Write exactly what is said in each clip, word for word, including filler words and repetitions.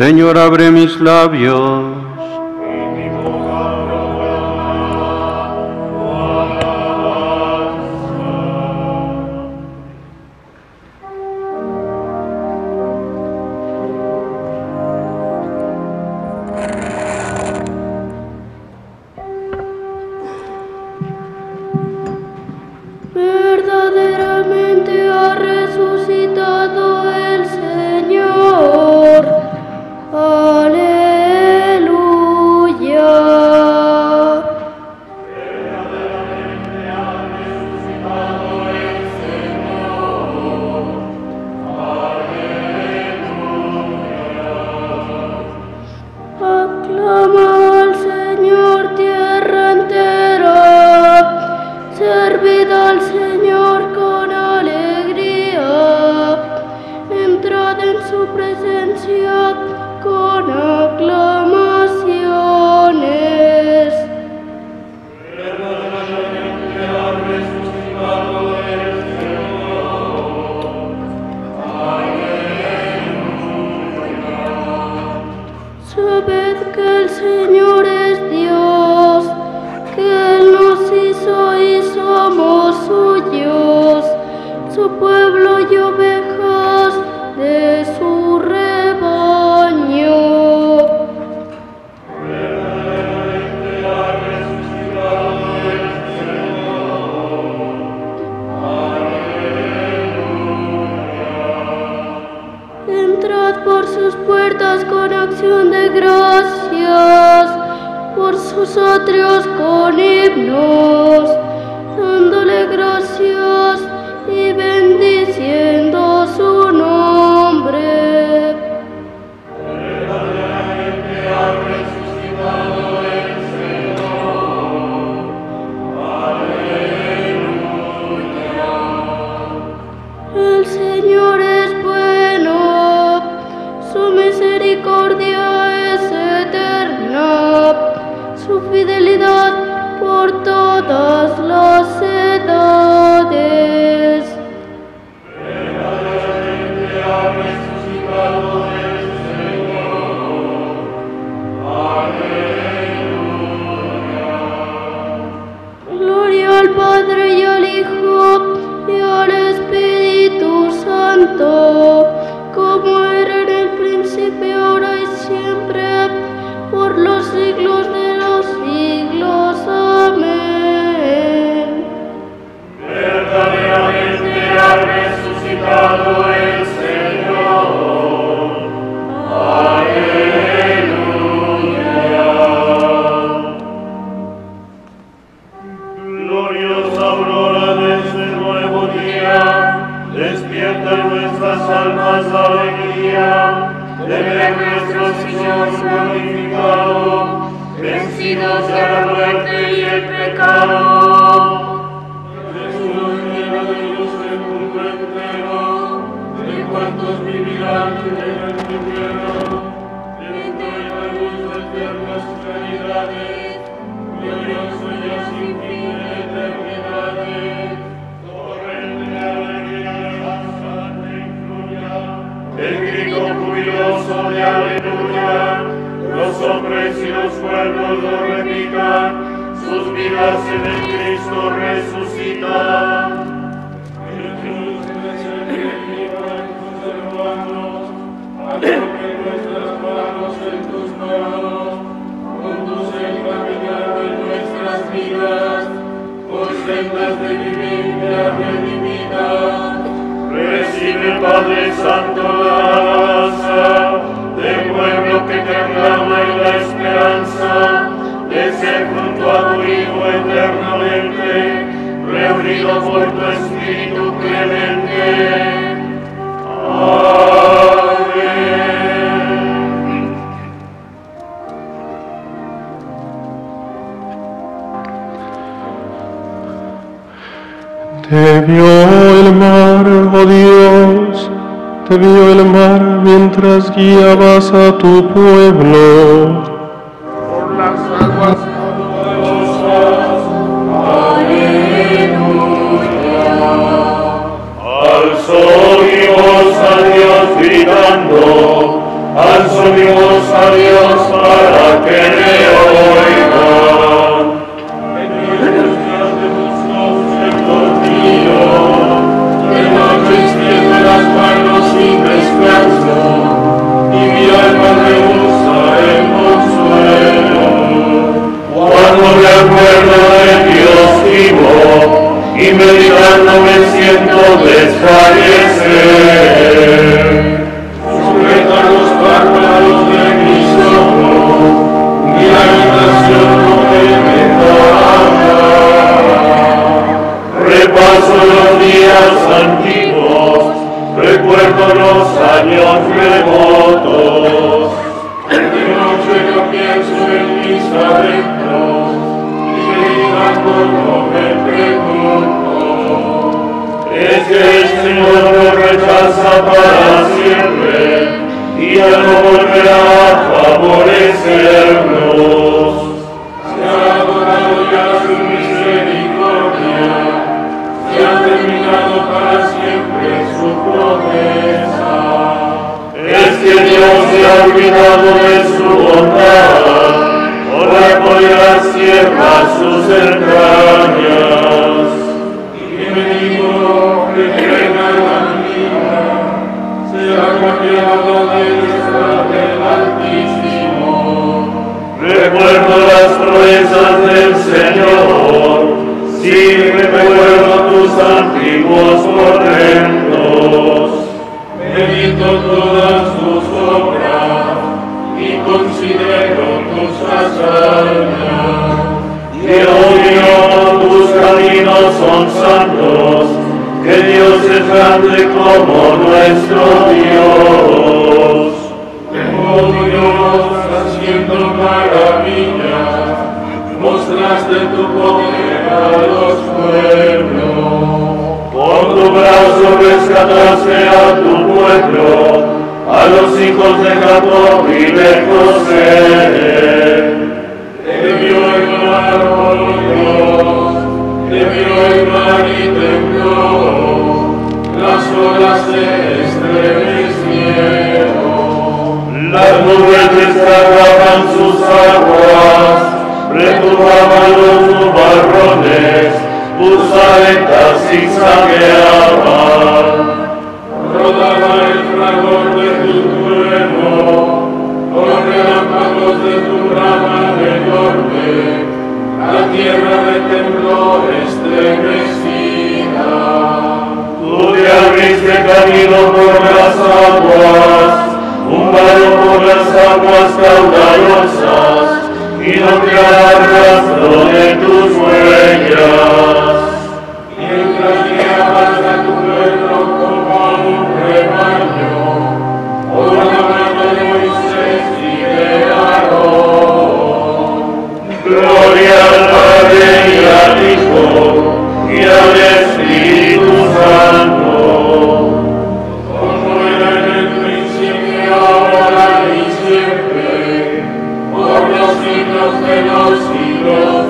Señor, abre mis labios. Verdaderamente ha resucitado el Señor. Aleluya. Verdaderamente ha resucitado el Señor. Aleluya. Aclama al Señor tierra entera. Servid al Señor con alegría. Entrad en su presencia con aclamaciones. Verdaderamente ha resucitado el Señor. Aleluya. Sabed que el Señor es Dios, que Él nos hizo y somos suyos, su pueblo y ovejas de su rebaño. Verdaderamente ha resucitado el Señor. Aleluya. Entrad por sus puertas con acción de gracias, por sus atrios con himnos, dándole gracias y bendiciendo su nombre. Verdaderamente ha resucitado el Señor. Aleluya. El Señor es bueno, su misericordia es eterna, su fidelidad por todas las edades. Verdaderamente ha resucitado el Señor. Aleluya. Gloria al Padre y al Hijo y al Espíritu Santo, como era en el principio, ahora y siempre, por los siglos de los siglos. Amén. Verdaderamente ha resucitado el Señor. Aleluya. Gloriosa aurora de este nuevo día, despierta en nuestras almas la alegría de ver nuestro Señor glorificado, vencidos ya la muerte y el pecado. Jesús, lleno de luz del mundo entero, de cuantos vivirán en el infierno, viendo en la luz de eternas claridades, glorioso y sin fin de eternidades, torrente de alegría y danza y gloria, el grito jubiloso de aleluya, los hombres y los pueblos lo repitan, sus vidas en el Cristo resucitan. Jesús, misericordia en tus hermanos, acoge nuestras manos en tus manos, conduce el caminar de nuestras vidas, por sendas de vivienda redimida. Recibe, Padre Santo, la alabanza del pueblo que te aclama en la esperanza de ser junto a tu Hijo eternamente, reunido por tu Espíritu clemente. Amén. Te vio el mar, oh Dios, te vio el mar mientras guiabas a tu pueblo. Por las aguas caudalosas, aleluya. Al sol y voz a Dios gritando, al sol y voz a Dios para que le oigan. En estos días de buscos, Señor mío, de noche extiendo las manos sin descanso, y mi alma rehúsa el consuelo. Cuando me acuerdo de Dios vivo, y meditando me siento desfallecer. Sujetan los párpados de mis ojos, mi habitación no debe hablar. Repaso los días antiguos, recuerdo los años remotos. De noche yo pienso en mis adentros, y meditando no me pregunto. Es que el Señor nos rechaza para siempre, y ya no volverá a favorecernos. Se ha agotado ya su misericordia, se ha terminado para siempre su promesa. Es que Dios se ha olvidado de su bondad, ahora apoyará tierra sus entrañas. Y me digo que venga la vida, se ha cambiado de diestra del Altísimo. Recuerdo las proezas del Señor, sí recuerdo tus antiguos portentos. Medito todas tus obras y considero tus hazañas. Dios mío, tus caminos son santos, que Dios es grande como nuestro Dios. Oh Dios, haciendo maravillas, mostraste tu poder a los pueblos. Con tu brazo rescataste a tu pueblo, a los hijos de Jacob y de José. Debió el mar, oh Dios, debió el mar y tembló, las olas se estremecieron. Las nubes descargaban sus aguas, retumbaban los nubarrones, tus aletas zigzagueaban. Rodaba el fragor de tu trueno, los relámpagos de tu rama enorme, la tierra de temblor estremecida. Tú te abriste camino por las aguas, un vado por las aguas caudalosas, y no te rastro de tus huellas. Mientras guiabas a tu pueblo como a un rebaño, por la mano de Moisés y de Aarón. Gloria al Padre y al Hijo y al Espíritu Santo, como era en el principio, ahora y siempre, por los siglos de los siglos.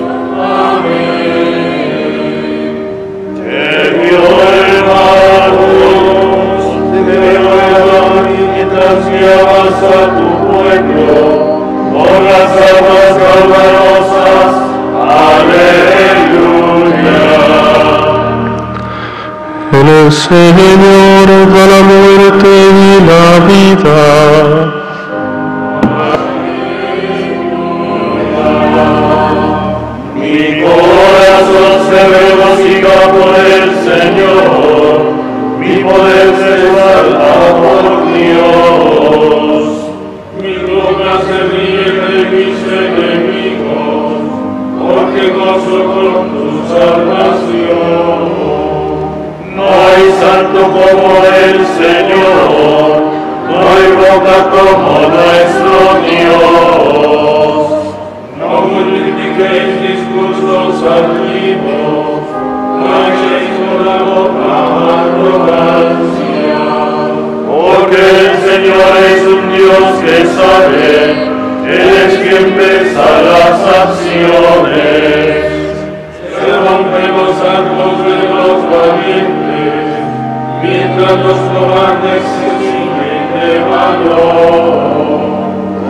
Amén. Te vio hermanos, te veo mientras guiabas a tu pueblo por las aguas caudalosas. Aleluya. En el Señor va la muerte y la vida. Mi corazón se regocija por el Señor, mi poder se exalta por Dios. Mi boca se ríe de mis enemigos, porque gozo con tu salvación. No hay santo como el Señor, no hay roca como nuestro Dios. No multipliquéis discursos altivos, no echéis por la boca arrogancia. Porque el Señor es un Dios que sabe, Él es quien pesa las acciones. Se rompen los arcos de los valientes, mientras los cobardes se siguen de valor.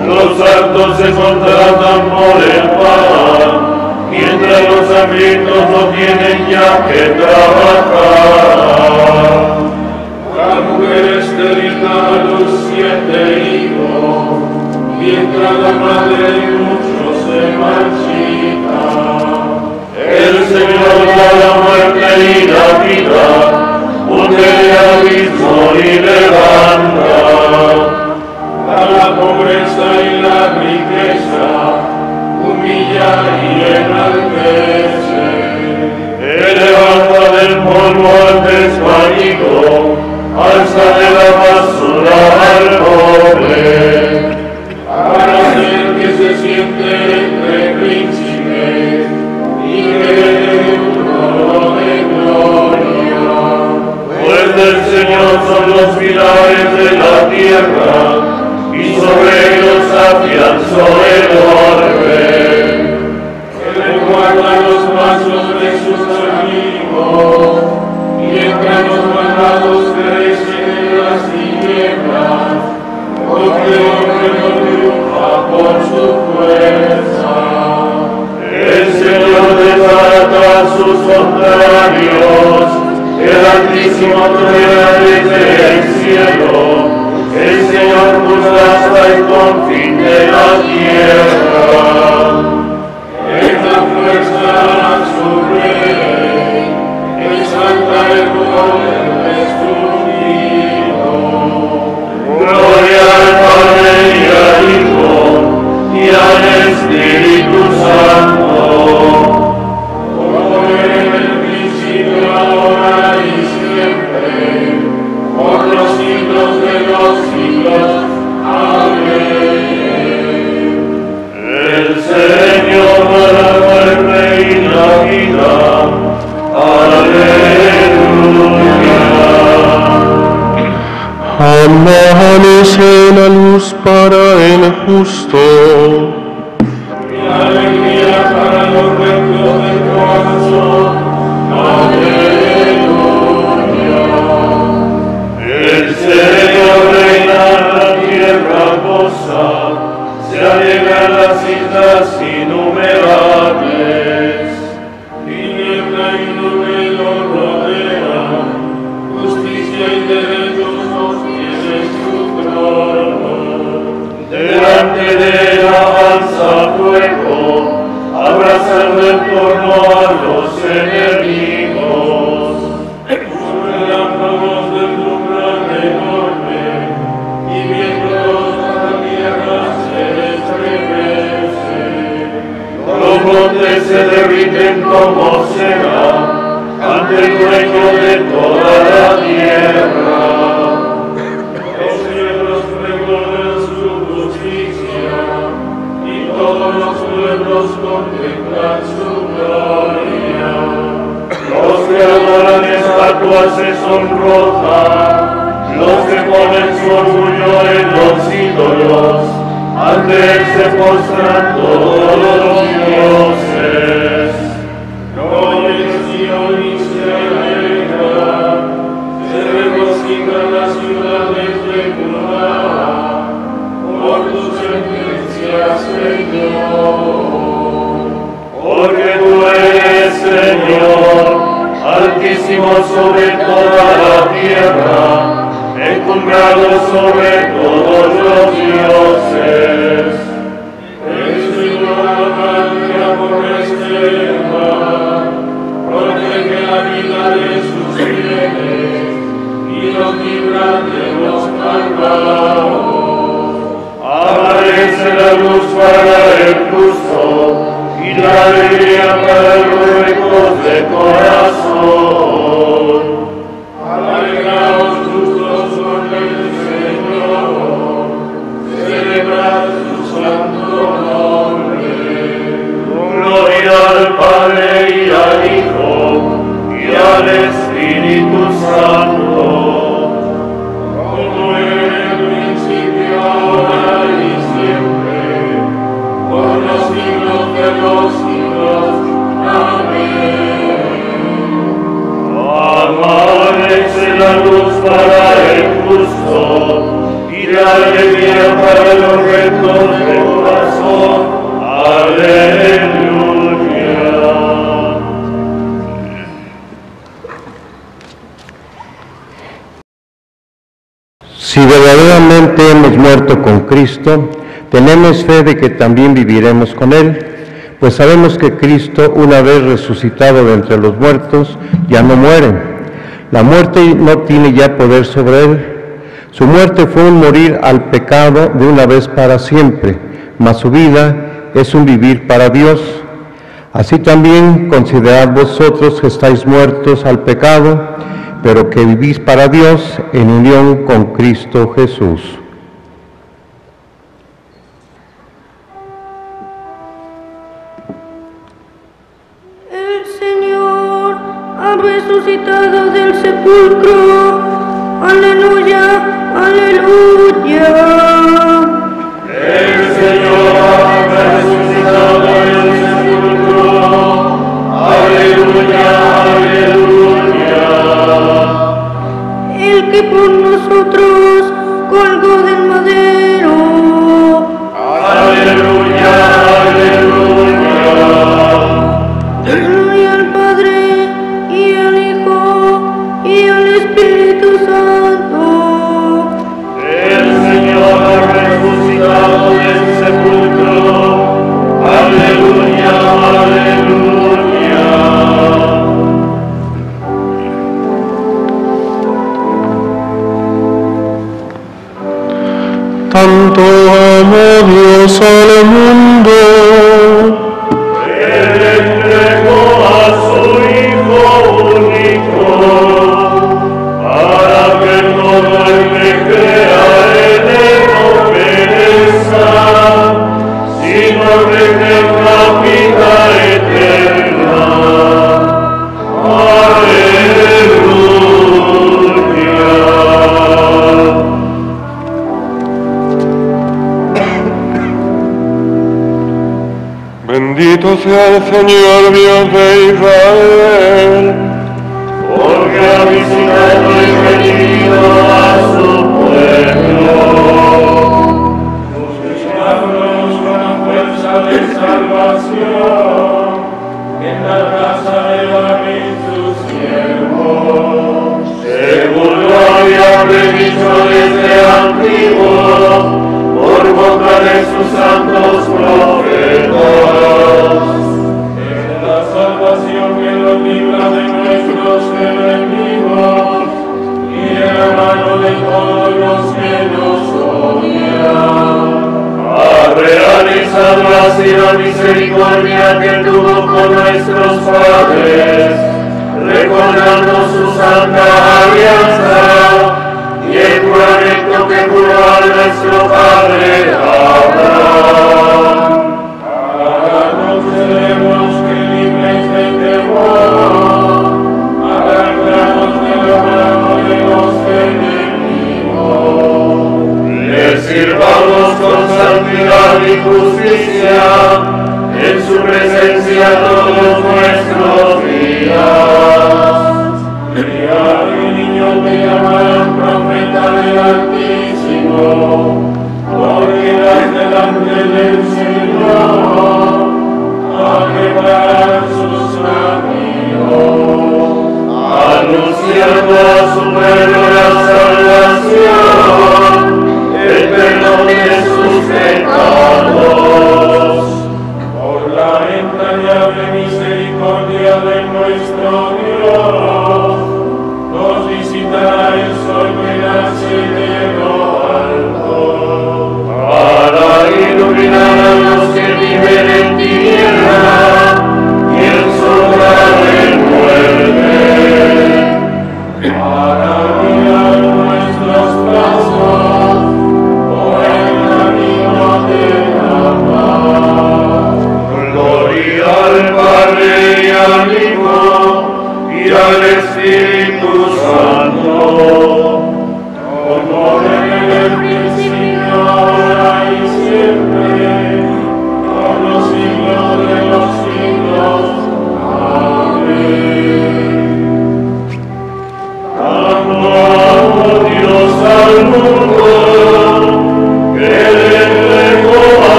Los santos se contratan por el pan, mientras los hambrientos no tienen ya que trabajar. La mujer estéril da a los siete hijos, mientras la madre de muchos se marchita. El Señor da la muerte y la vida, hunde el abismo y levanta. A la pobreza y la riqueza, humilla y enaltece. Levanta del polvo al desvalido, alza de la basura al pobre. Para hacer que se siente entre príncipes y que le dé un trono de gloria. Pues del Señor son los pilares de la tierra, y sobre ellos afianzó el orbe. Él guarda los pasos de sus amigos, y entre los malvados crecen en las tinieblas, porque el hombre no triunfa por su fuerza. El Señor desbarata a sus contrarios, el Altísimo truena desde el cielo. El Señor juzga hasta el confín de la tierra. En la fuerza a su rey, exalta el poder de su Hijo. Gloria al Padre y al Hijo y al Espíritu Santo, como era en el principio, ahora y siempre, por los siglos de los siglos. Amén. El Señor da la muerte y la vida. Aleluya. Amanece la luz para el justo. Y alegría para los rectos de corazón. Aleluya. El Señor reina en la tierra goza, se alegran las islas innumerables. Tiniebla y nube lo rodean, justicia y derecho sostiene su trono. Delante de él avanza fuego, abrazando en torno a los enemigos. Sus relámpagos deslumbran enorme, y viéndolos la tierra se estremece. Los montes se derriten como cera ante el dueño de toda la tierra. Los cielos pregonan su justicia, y todos los pueblos contemplan su gloria. Los que adoran estatuas se sonrojan, los que ponen su orgullo en los ídolos, ante él se postran todos los dioses. Oye Sion y se alegra, se regocijan las ciudades de Judá, por tu sentencia, Señor. Porque tú eres, Señor, altísimo sobre toda la tierra, encumbrado sobre todos los dioses. El Señor amante aborrece el mal, protege la vida de sus fieles y los libra de los malvados. Aparece la luz para el justo y la alegría para los rectos de corazón. Alegraos justos con el Señor, celebrad su santo nombre. Gloria al Padre y al Hijo y al Espíritu Santo, como en el principio, ahora y siempre, por los siglos de los siglos. Amén. misericordia para los rectos de corazón. Aleluya. Si verdaderamente hemos muerto con Cristo, tenemos fe de que también viviremos con Él, pues sabemos que Cristo, una vez resucitado de entre los muertos, ya no muere. La muerte no tiene ya poder sobre Él. Su muerte fue un morir al pecado de una vez para siempre, mas su vida es un vivir para Dios. Así también considerad vosotros que estáis muertos al pecado, pero que vivís para Dios en unión con Cristo Jesús. El Señor ha resucitado del sepulcro. Aleluya, aleluya. El Señor ha resucitado del sepulcro. Aleluya, aleluya. El que por nosotros colgó del madero. Aleluya, aleluya. Gloria al Padre, y al Hijo, y al Espíritu Santo. El Señor ha resucitado del sepulcro. Aleluya, aleluya. Tanto amó Dios al mundo, Él entregó a su Hijo único, para que todo el que crea en Él no perezca, sino que tenga vida eterna. Aleluya. bendito sea el Señor Dios de Israel, Porque ha visitado y redimido a su pueblo. Buscándonos con la fuerza de salvación, en la casa de David su siervo. Según lo había predicho desde antiguo, por boca de sus santos profetas. Es la salvación que los libra de nuestros enemigos y de la mano de todos los que nos odian. Ha realizado así la misericordia que tuvo con nuestros padres, recordando su santa alianza y el juramento que juró a nuestro padre Abraham. Ahora tenemos que libres del temor, arrancados de la mano de los enemigos, les sirvamos con santidad y justicia en su presencia todos nuestros días. Criado y niño te llamarán profeta del Altísimo, porque irás delante del Señor a preparar sus caminos, anunciando a su pueblo la salvación, el perdón de sus pecados, por la entrañable misericordia de nuestro Dios. Nos visitará el sol que nace de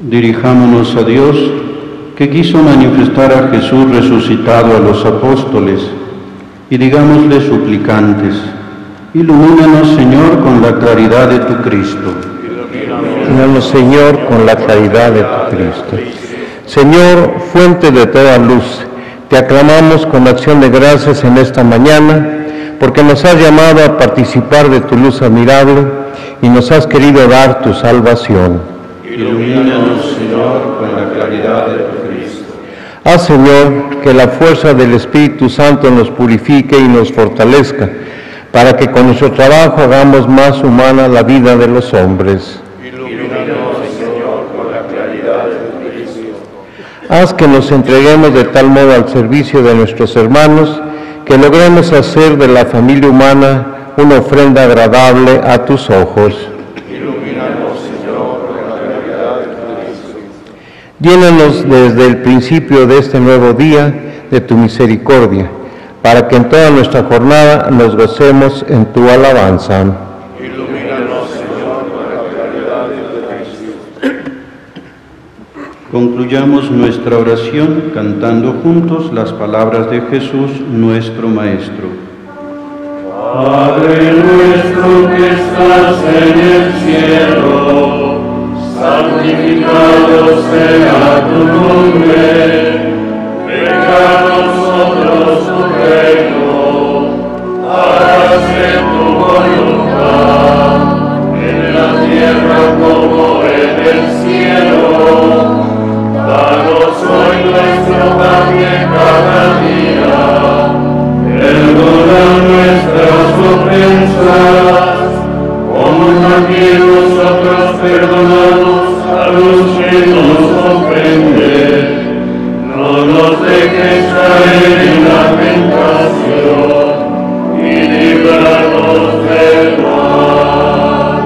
Dirijámonos a Dios, que quiso manifestar a Jesús resucitado a los apóstoles, y digámosle suplicantes: ilumínanos, Señor, con la claridad de tu Cristo. Ilumínanos, Señor, con la claridad de tu Cristo. Señor, fuente de toda luz, te aclamamos con acción de gracias en esta mañana, porque nos has llamado a participar de tu luz admirable y nos has querido dar tu salvación. Ilumínanos, Señor, con la claridad de tu Cristo. Haz, Señor, que la fuerza del Espíritu Santo nos purifique y nos fortalezca, para que con nuestro trabajo hagamos más humana la vida de los hombres. Ilumínanos, Señor, con la claridad de tu Cristo. Haz que nos entreguemos de tal modo al servicio de nuestros hermanos, que logremos hacer de la familia humana una ofrenda agradable a tus ojos. Ilumínanos, Señor, con la claridad de tu Cristo. Llénanos desde el principio de este nuevo día de tu misericordia, para que en toda nuestra jornada nos gocemos en tu alabanza. Ilumínanos, Señor, con la claridad de tu Cristo. Concluyamos nuestra oración cantando juntos las palabras de Jesús, nuestro Maestro. Padre nuestro que estás en el cielo, santificado sea tu nombre. Venga a nosotros tu reino, hágase tu voluntad, en la tierra como en el cielo. Danos hoy nuestro pan de cada día, perdona nuestras ofensas, como también nosotros perdonamos a los que nos ofenden. No nos dejes caer en la tentación, y líbranos del mal.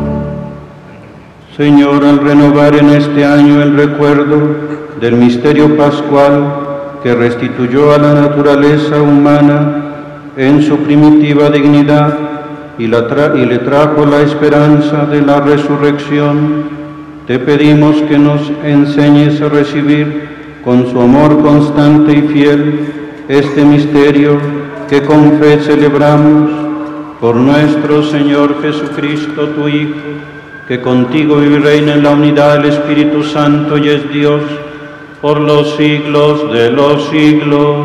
Señor, al renovar en este año el recuerdo del misterio pascual que restituyó a la naturaleza humana en su primitiva dignidad y, la tra- y le trajo la esperanza de la resurrección, te pedimos que nos enseñes a recibir con su amor constante y fiel este misterio que con fe celebramos por nuestro Señor Jesucristo, tu Hijo, que contigo vive y reina en la unidad del Espíritu Santo y es Dios por los siglos de los siglos.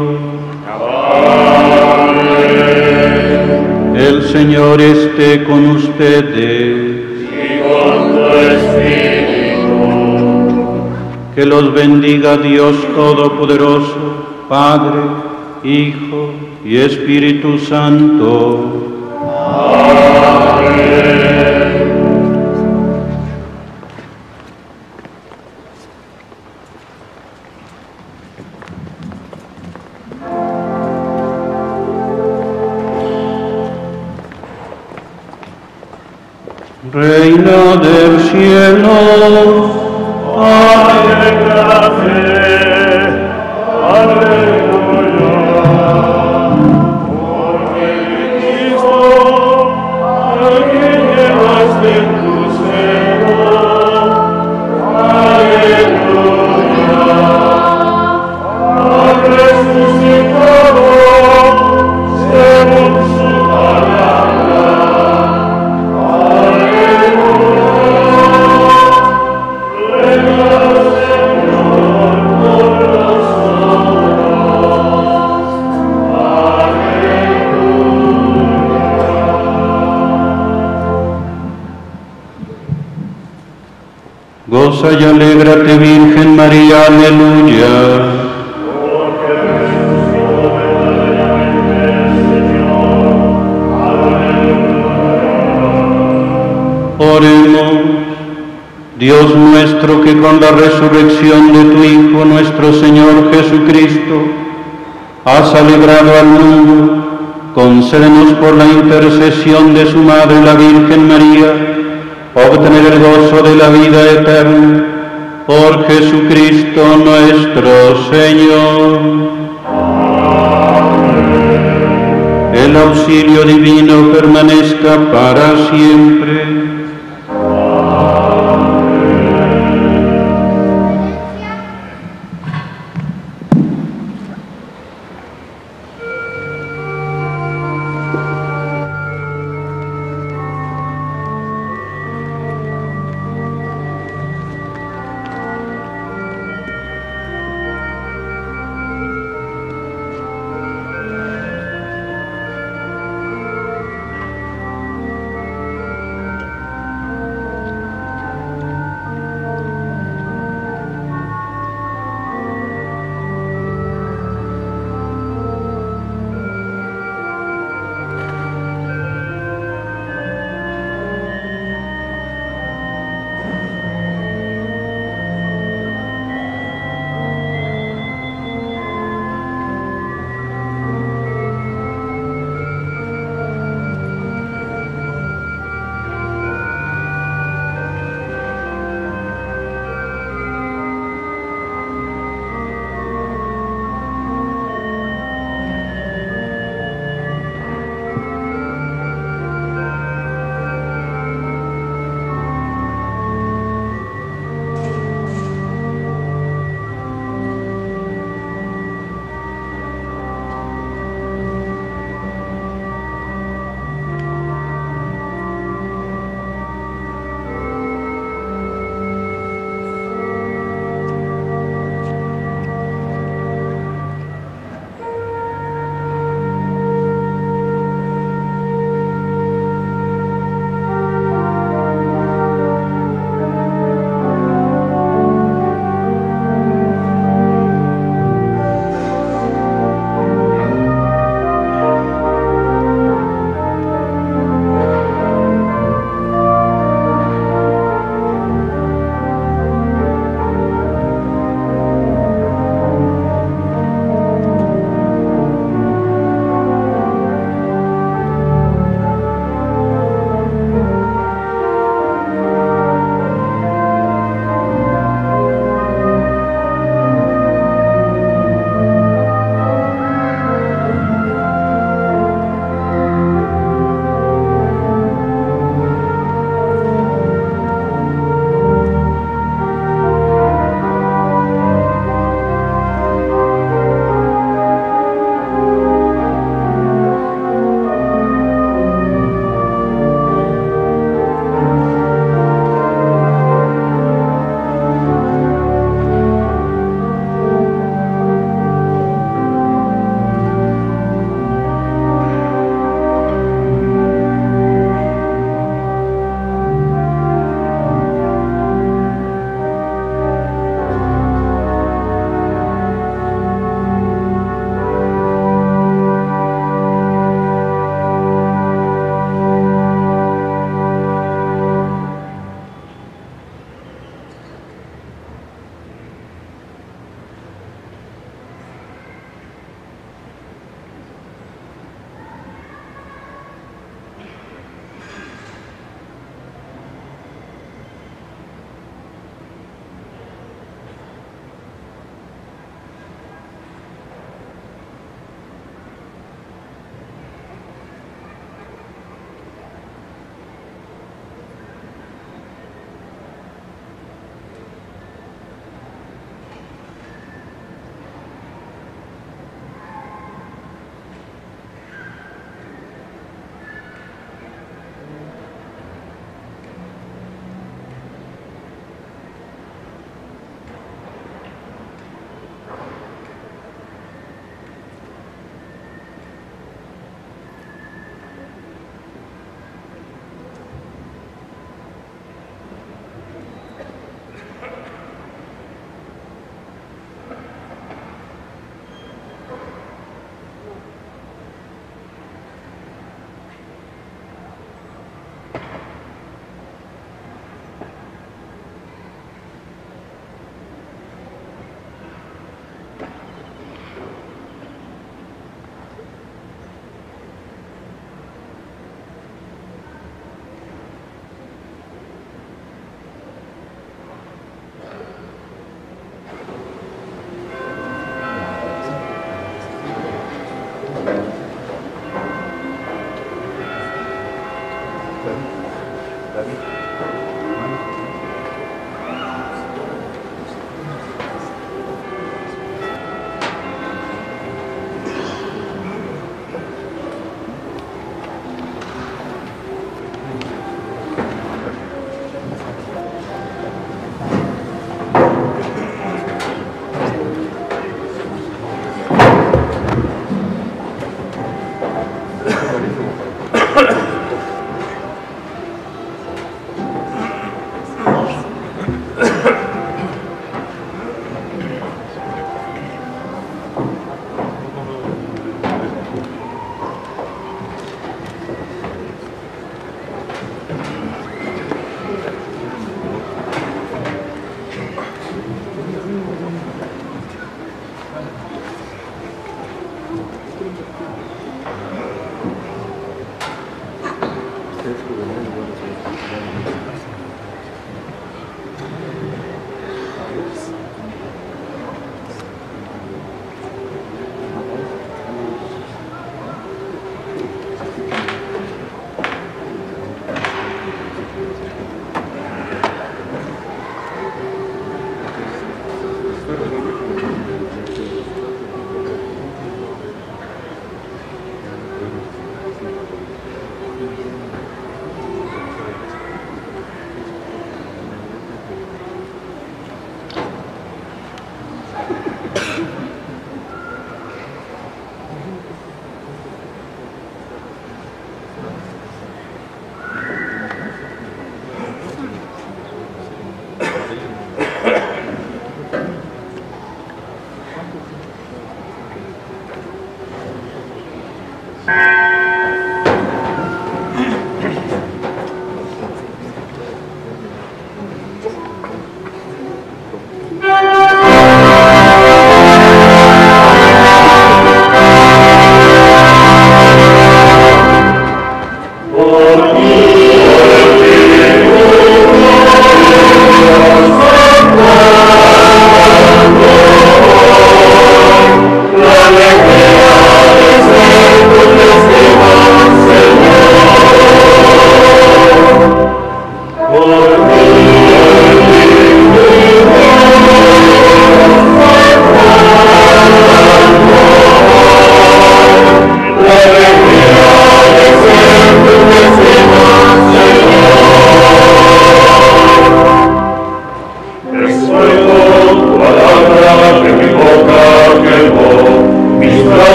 Amén. El Señor esté con ustedes. Y con tu espíritu. Que los bendiga Dios Todopoderoso, Padre, Hijo y Espíritu Santo. Amén. Reina del cielo, Padre de la fe, aleluya. Porque Cristo, a quien llevaste en tu seno, aleluya. Ha resucitado según su palabra. goza y alégrate, Virgen María, aleluya. Oremos. Dios nuestro, que con la resurrección de tu Hijo, nuestro Señor Jesucristo, has alegrado al mundo, concédenos por la intercesión de su Madre, la Virgen María, obtener el gozo de la vida eterna, por Jesucristo nuestro Señor. Amén. El auxilio divino permanezca para siempre.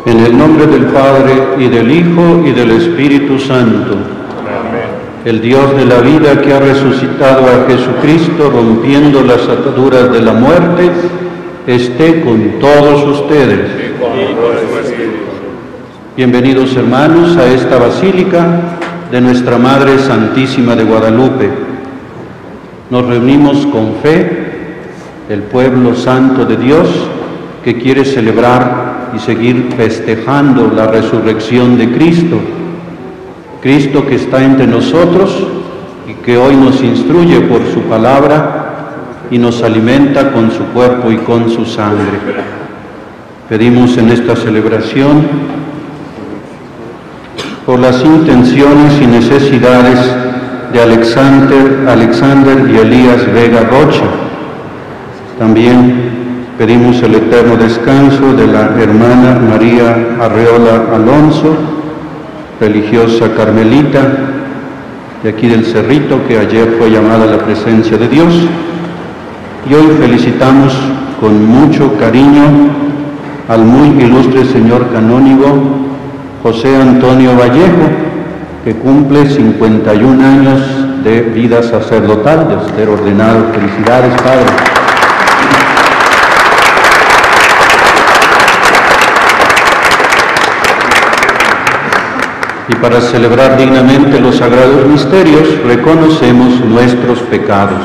En el nombre del Padre, y del Hijo, y del Espíritu Santo. El Dios de la vida, que ha resucitado a Jesucristo rompiendo las ataduras de la muerte, esté con todos ustedes. Bienvenidos, hermanos, a esta basílica de nuestra Madre Santísima de Guadalupe. Nos reunimos con fe, el pueblo santo de Dios, que quiere celebrar y seguir festejando la resurrección de Cristo. Cristo que está entre nosotros y que hoy nos instruye por su palabra y nos alimenta con su cuerpo y con su sangre. Pedimos en esta celebración por las intenciones y necesidades de Alexander, Alexander y Elías Vega Rocha. También pedimos el eterno descanso de la hermana María Arreola Alonso, religiosa carmelita de aquí del Cerrito, que ayer fue llamada a la presencia de Dios. Y hoy felicitamos con mucho cariño al muy ilustre señor canónigo José Antonio Vallejo, que cumple cincuenta y un años de vida sacerdotal, de ser ordenado. Felicidades, Padre. Y para celebrar dignamente los sagrados misterios, reconocemos nuestros pecados.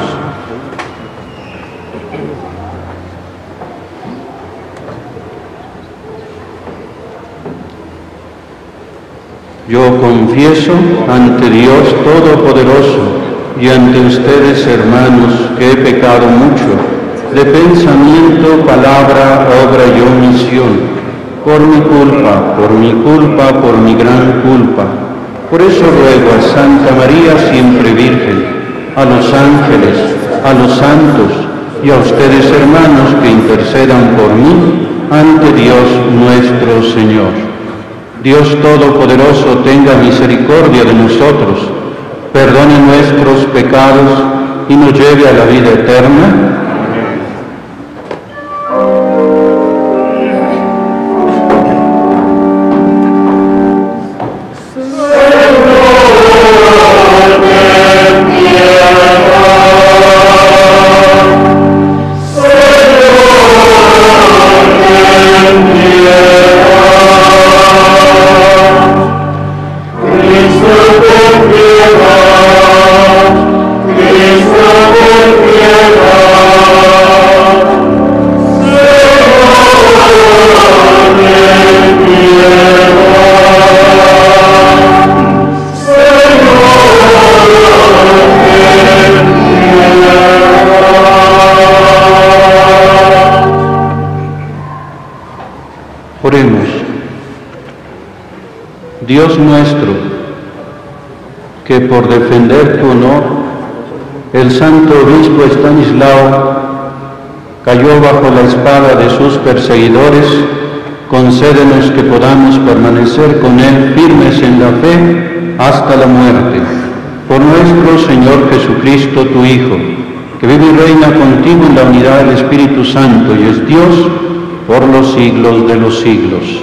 Yo confieso ante Dios Todopoderoso y ante ustedes, hermanos, que he pecado mucho, de pensamiento, palabra, obra y omisión, por mi culpa, por mi culpa, por mi gran culpa. Por eso ruego a Santa María, siempre Virgen, a los ángeles, a los santos y a ustedes, hermanos, que intercedan por mí ante Dios nuestro Señor. Dios Todopoderoso tenga misericordia de nosotros, perdone nuestros pecados y nos lleve a la vida eterna. Oremos. Dios nuestro, que por defender tu honor, el santo obispo Estanislao cayó bajo la espada de sus perseguidores, concédenos que podamos permanecer con él firmes en la fe hasta la muerte. Por nuestro Señor Jesucristo, tu Hijo, que vive y reina contigo en la unidad del Espíritu Santo y es Dios por los siglos de los siglos.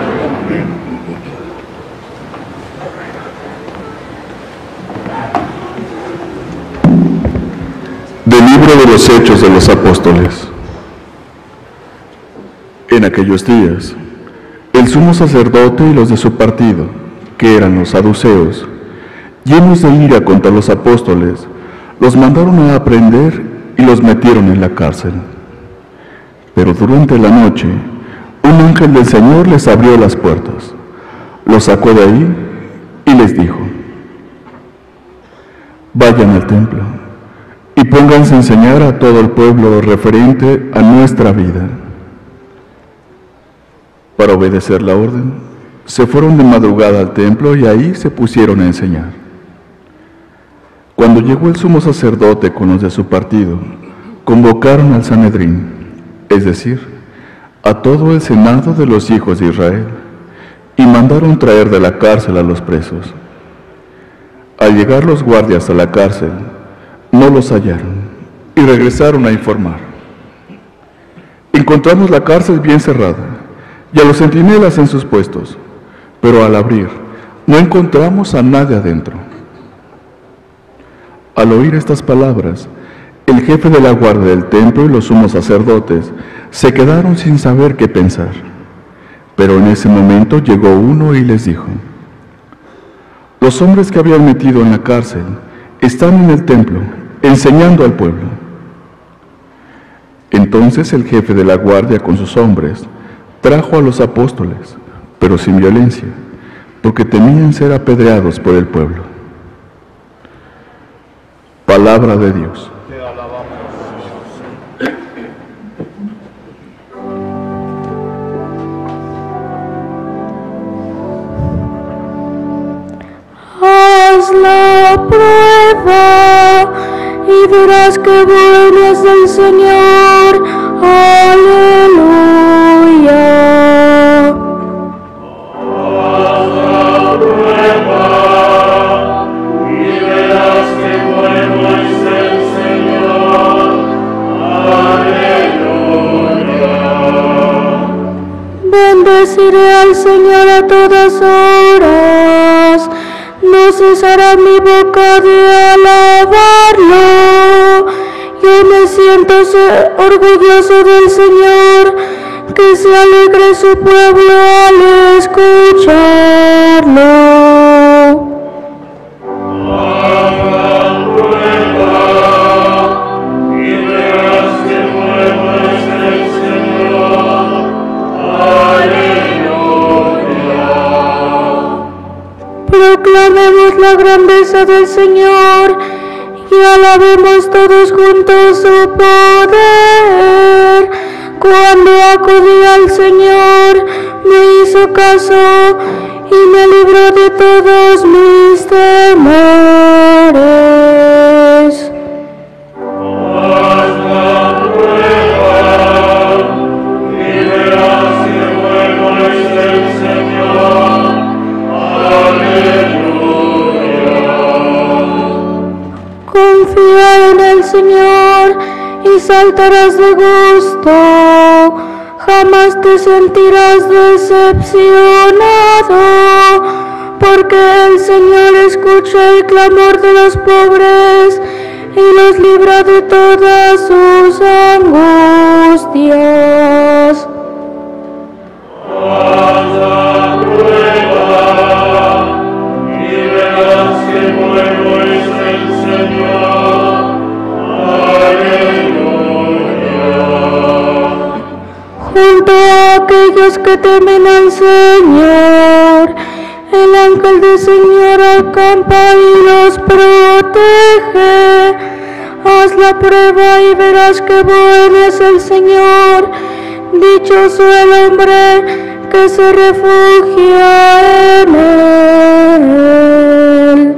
Del libro de los Hechos de los Apóstoles. En aquellos días, el sumo sacerdote y los de su partido, que eran los saduceos, llenos de ira contra los apóstoles, los mandaron a aprender y los metieron en la cárcel. Pero durante la noche, un ángel del Señor les abrió las puertas, los sacó de ahí y les dijo: vayan al templo y pónganse a enseñar a todo el pueblo lo referente a nuestra vida. Para obedecer la orden, se fueron de madrugada al templo y ahí se pusieron a enseñar. Cuando llegó el sumo sacerdote con los de su partido, convocaron al Sanedrín, es decir, a todo el senado de los hijos de Israel, y mandaron traer de la cárcel a los presos. Al llegar los guardias a la cárcel, no los hallaron y regresaron a informar: encontramos la cárcel bien cerrada y a los centinelas en sus puestos, pero al abrir no encontramos a nadie adentro. Al oír estas palabras, el jefe de la guardia del templo y los sumos sacerdotes se quedaron sin saber qué pensar. Pero en ese momento llegó uno y les dijo: los hombres que habían metido en la cárcel están en el templo, enseñando al pueblo. Entonces el jefe de la guardia con sus hombres trajo a los apóstoles, pero sin violencia, porque temían ser apedreados por el pueblo. Palabra de Dios. Te alabamos. Haz la prueba y verás que bueno es el Señor. Aleluya. Haz la prueba y verás que bueno es el Señor. Aleluya. Bendeciré al Señor a todas horas. No cesará mi boca de alabarlo. Yo me siento ser orgulloso del Señor, que se alegre su pueblo al escucharlo. Haz la prueba y verás que bueno es el Señor. Aleluya. Proclamemos la grandeza del Señor y alabemos todos juntos su poder. Cuando acudí al Señor, me hizo caso y me libró de todos mis temores. Haz la prueba y verás que bueno es el Señor. Aleluya. Confía en el Señor y saltarás de gusto. Jamás te sentirás decepcionado, porque el Señor escucha el clamor de los pobres y los libra de todas sus angustias. Haz la prueba y verás que bueno es el Señor. Aleluya. Junto a aquellos que temen al Señor, el ángel del Señor acampa y los protege. Haz la prueba y verás que bueno es el Señor. Dichoso el hombre que se refugia en él.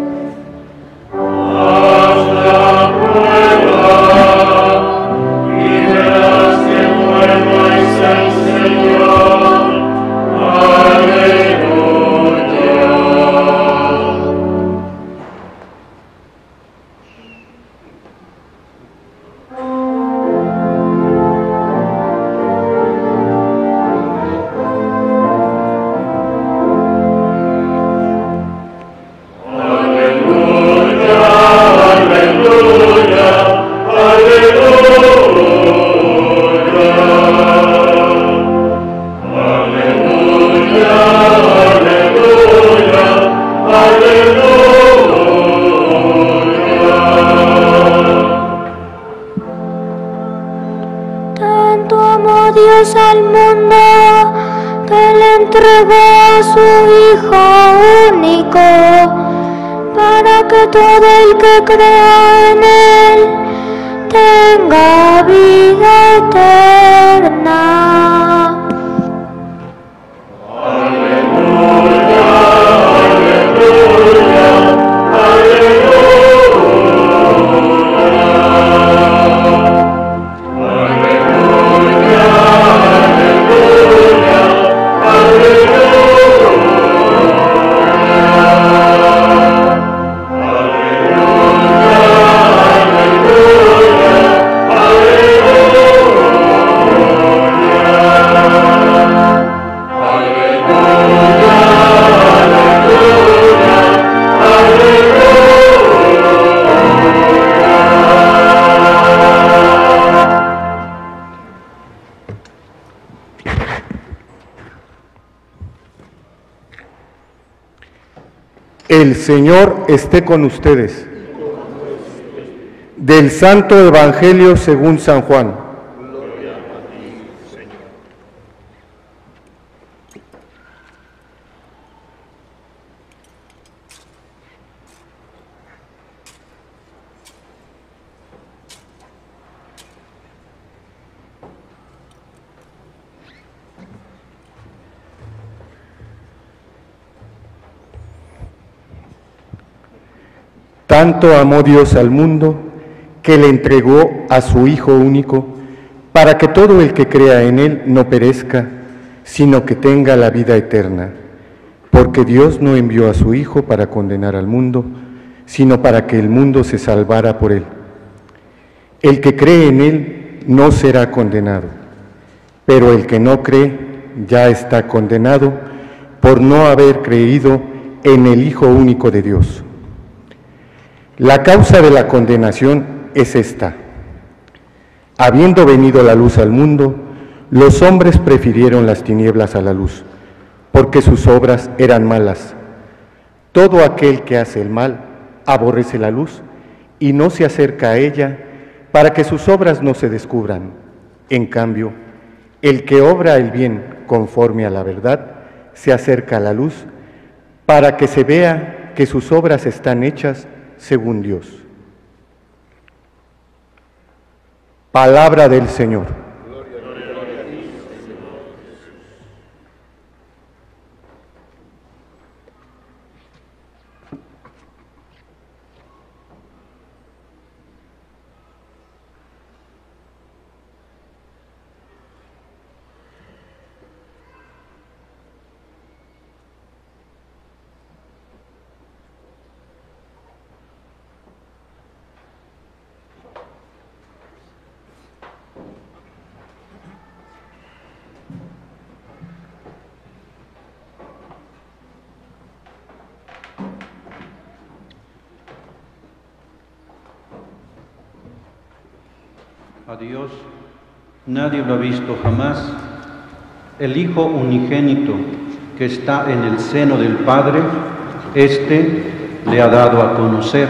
Haz la prueba y verás que bueno es el Señor. Aleluya. Tanto amó Dios al mundo que le entregó a su Hijo único, para que todo el que crea en él tenga vida eterna. Aleluya. El Señor esté con ustedes. Del Santo Evangelio según San Juan. Gloria a ti, Señor. Tanto amó Dios al mundo que le entregó a su Hijo único, para que todo el que crea en Él no perezca, sino que tenga la vida eterna. Porque Dios no envió a su Hijo para condenar al mundo, sino para que el mundo se salvara por Él. El que cree en Él no será condenado, pero el que no cree ya está condenado por no haber creído en el Hijo único de Dios. La causa de la condenación es esta: habiendo venido la luz al mundo, los hombres prefirieron las tinieblas a la luz, porque sus obras eran malas. Todo aquel que hace el mal aborrece la luz y no se acerca a ella, para que sus obras no se descubran. En cambio, el que obra el bien conforme a la verdad se acerca a la luz, para que se vea que sus obras están hechas según Dios. Palabra del Señor. A Dios nadie lo ha visto jamás. El Hijo unigénito que está en el seno del Padre, éste le ha dado a conocer.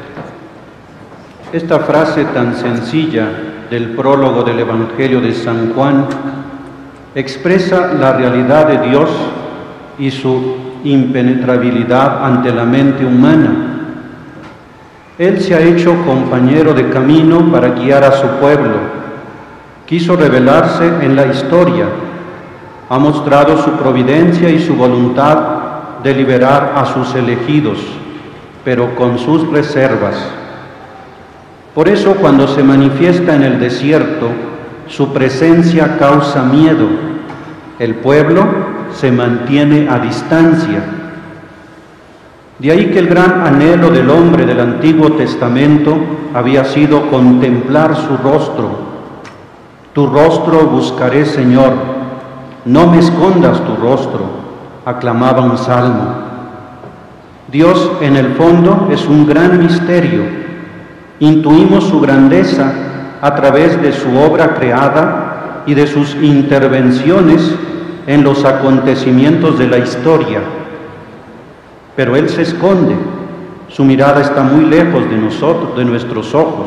Esta frase tan sencilla del prólogo del Evangelio de San Juan expresa la realidad de Dios y su impenetrabilidad ante la mente humana. Él se ha hecho compañero de camino para guiar a su pueblo. Quiso revelarse en la historia. Ha mostrado su providencia y su voluntad de liberar a sus elegidos, pero con sus reservas. Por eso, cuando se manifiesta en el desierto, su presencia causa miedo. El pueblo se mantiene a distancia. De ahí que el gran anhelo del hombre del Antiguo Testamento había sido contemplar su rostro. Tu rostro buscaré, Señor, no me escondas tu rostro, aclamaba un salmo. Dios, en el fondo, es un gran misterio. Intuimos su grandeza a través de su obra creada y de sus intervenciones en los acontecimientos de la historia. Pero Él se esconde, su mirada está muy lejos de nosotros, de nuestros ojos.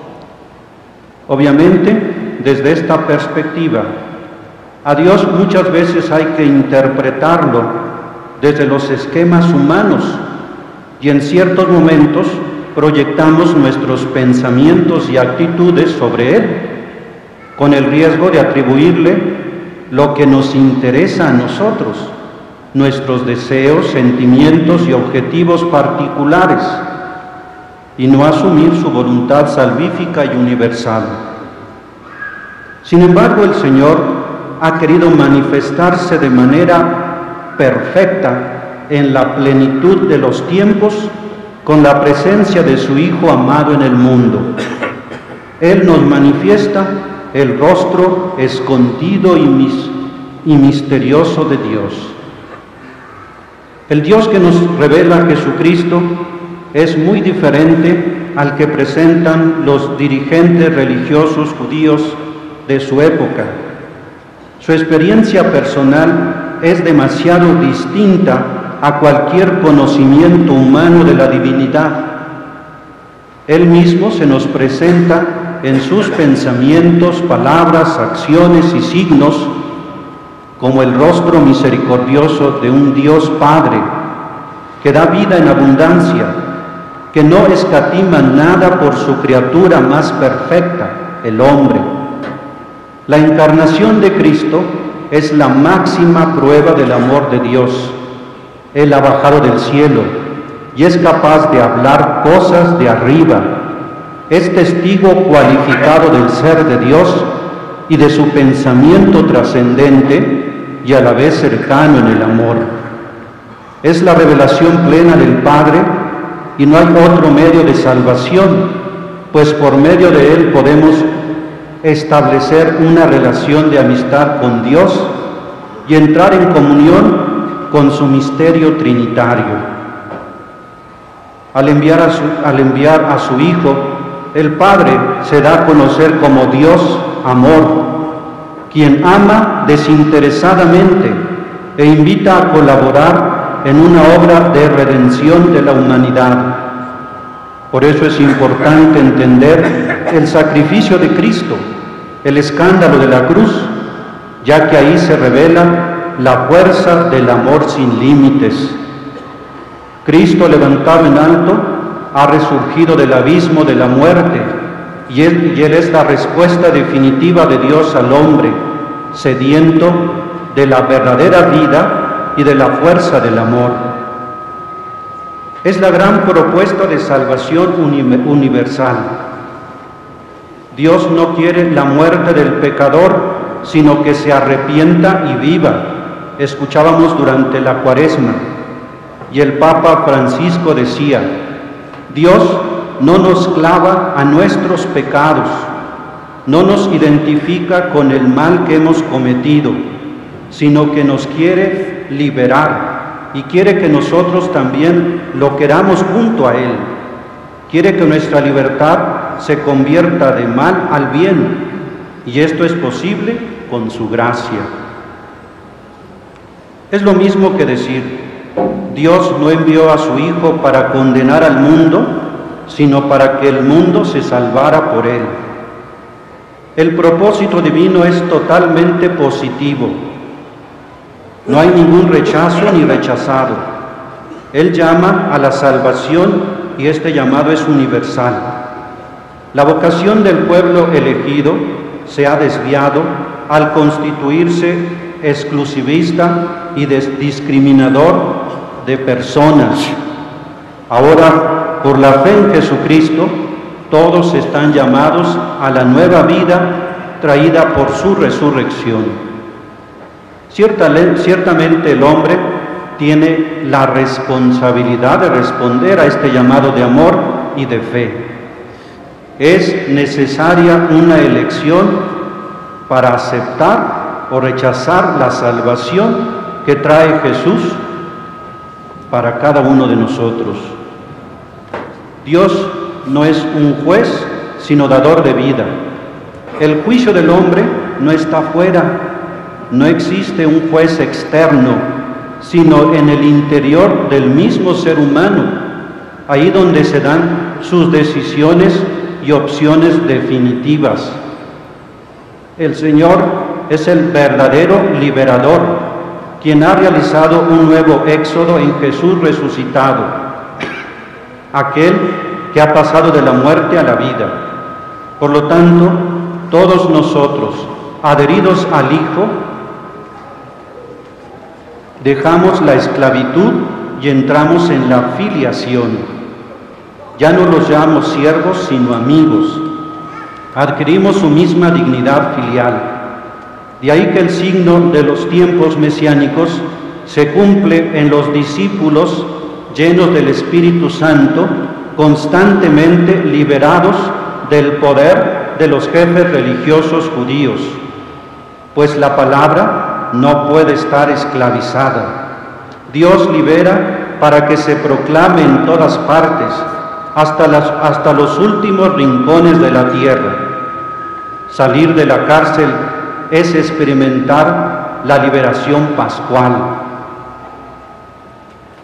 Obviamente, desde esta perspectiva, a Dios muchas veces hay que interpretarlo desde los esquemas humanos y en ciertos momentos proyectamos nuestros pensamientos y actitudes sobre Él, con el riesgo de atribuirle lo que nos interesa a nosotros, nuestros deseos, sentimientos y objetivos particulares, y no asumir su voluntad salvífica y universal. Sin embargo, el Señor ha querido manifestarse de manera perfecta en la plenitud de los tiempos con la presencia de su Hijo amado en el mundo. Él nos manifiesta el rostro escondido y, mis, y misterioso de Dios. El Dios que nos revela Jesucristo es muy diferente al que presentan los dirigentes religiosos judíos de su época. Su experiencia personal es demasiado distinta a cualquier conocimiento humano de la divinidad. Él mismo se nos presenta en sus pensamientos, palabras, acciones y signos como el rostro misericordioso de un Dios Padre que da vida en abundancia, que no escatima nada por su criatura más perfecta, el hombre. La encarnación de Cristo es la máxima prueba del amor de Dios. Él ha bajado del cielo y es capaz de hablar cosas de arriba. Es testigo cualificado del ser de Dios y de su pensamiento trascendente y a la vez cercano en el amor. Es la revelación plena del Padre y no hay otro medio de salvación, pues por medio de Él podemos establecer una relación de amistad con Dios y entrar en comunión con su misterio trinitario. Al enviar a su, al enviar a su Hijo, el Padre se da a conocer como Dios amor, quien ama desinteresadamente e invita a colaborar en una obra de redención de la humanidad. Por eso es importante entender el sacrificio de Cristo, el escándalo de la cruz, ya que ahí se revela la fuerza del amor sin límites. Cristo, levantado en alto, ha resurgido del abismo de la muerte, y él, y él es la respuesta definitiva de Dios al hombre, sediento de la verdadera vida y de la fuerza del amor. Es la gran propuesta de salvación universal. Dios no quiere la muerte del pecador, sino que se arrepienta y viva. Escuchábamos durante la Cuaresma, y el Papa Francisco decía: Dios no nos clava a nuestros pecados, no nos identifica con el mal que hemos cometido, sino que nos quiere liberar y quiere que nosotros también lo queramos junto a Él. Quiere que nuestra libertad se convierta de mal al bien, y esto es posible con su gracia. Es lo mismo que decir: Dios no envió a su Hijo para condenar al mundo, sino para que el mundo se salvara por Él. El propósito divino es totalmente positivo. No hay ningún rechazo ni rechazado. Él llama a la salvación y este llamado es universal. La vocación del pueblo elegido se ha desviado al constituirse exclusivista y discriminador de personas. Ahora, por la fe en Jesucristo, todos están llamados a la nueva vida traída por su resurrección. Ciertamente el hombre tiene la responsabilidad de responder a este llamado de amor y de fe. Es necesaria una elección para aceptar o rechazar la salvación que trae Jesús para cada uno de nosotros. Dios no es un juez, sino dador de vida. El juicio del hombre no está fuera, no existe un juez externo, sino en el interior del mismo ser humano, ahí donde se dan sus decisiones y opciones definitivas. El Señor es el verdadero liberador, quien ha realizado un nuevo éxodo en Jesús resucitado, aquel que ha pasado de la muerte a la vida. Por lo tanto, todos nosotros, adheridos al Hijo, dejamos la esclavitud y entramos en la filiación. Ya no los llamamos siervos, sino amigos. Adquirimos su misma dignidad filial. De ahí que el signo de los tiempos mesiánicos se cumple en los discípulos llenos del Espíritu Santo, constantemente liberados del poder de los jefes religiosos judíos, pues la palabra no puede estar esclavizada. Dios libera para que se proclame en todas partes, hasta, las, hasta los últimos rincones de la tierra. Salir de la cárcel es experimentar la liberación pascual.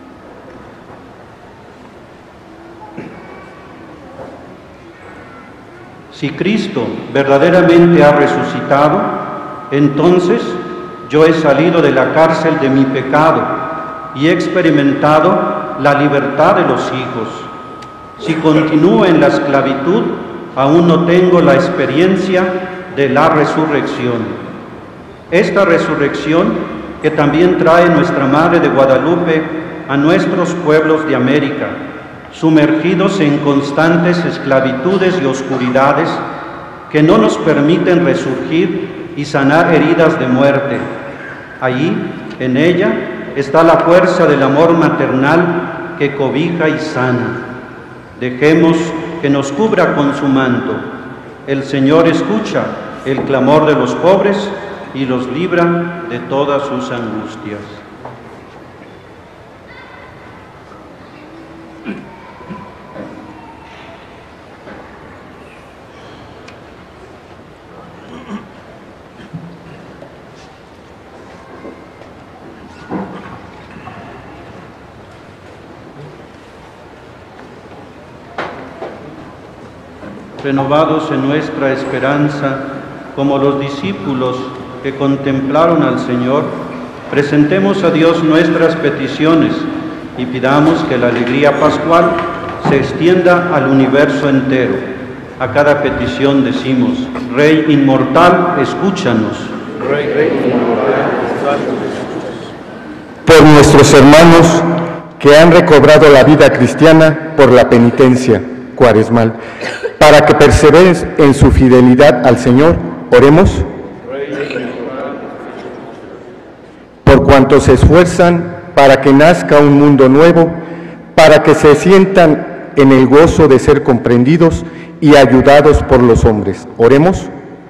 Si Cristo verdaderamente ha resucitado, entonces yo he salido de la cárcel de mi pecado y he experimentado la libertad de los hijos. Si continúo en la esclavitud, aún no tengo la experiencia de la resurrección. Esta resurrección que también trae nuestra Madre de Guadalupe a nuestros pueblos de América, sumergidos en constantes esclavitudes y oscuridades que no nos permiten resurgir y sanar heridas de muerte. Allí, en ella, está la fuerza del amor maternal que cobija y sana. Dejemos que nos cubra con su manto. El Señor escucha el clamor de los pobres y los libra de todas sus angustias. Renovados en nuestra esperanza, como los discípulos que contemplaron al Señor, presentemos a Dios nuestras peticiones y pidamos que la alegría pascual se extienda al universo entero. A cada petición decimos: Rey inmortal, escúchanos. Rey, Rey inmortal, escúchanos. Por nuestros hermanos que han recobrado la vida cristiana por la penitencia cuaresmal, para que perseveren en su fidelidad al Señor, oremos. Por cuantos se esfuerzan para que nazca un mundo nuevo, para que se sientan en el gozo de ser comprendidos y ayudados por los hombres, oremos.